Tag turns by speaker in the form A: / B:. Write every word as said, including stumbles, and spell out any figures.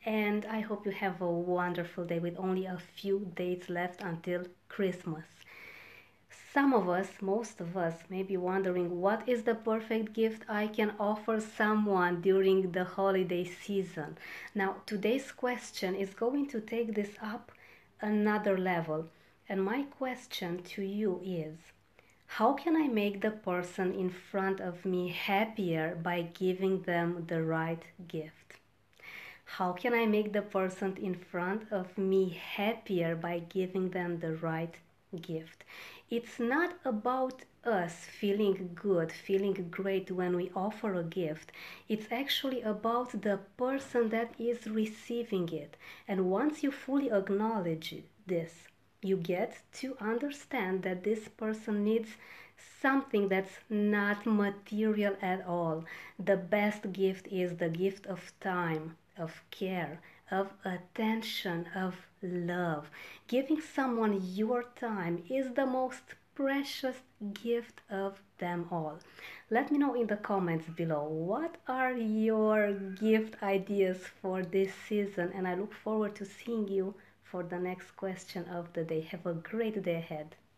A: and I hope you have a wonderful day with only a few days left until Christmas. Some of us, most of us, may be wondering what is the perfect gift I can offer someone during the holiday season. Now, today's question is going to take this up another level. And my question to you is, how can I make the person in front of me happier by giving them the right gift? How can I make the person in front of me happier by giving them the right gift? It's not about us feeling good, feeling great when we offer a gift. It's actually about the person that is receiving it. And once you fully acknowledge this, you get to understand that this person needs something that's not material at all. The best gift is the gift of time, of care, of attention, of love. Giving someone your time is the most precious gift of them all. Let me know in the comments below what are your gift ideas for this season, and I look forward to seeing you for the next question of the day. Have a great day ahead.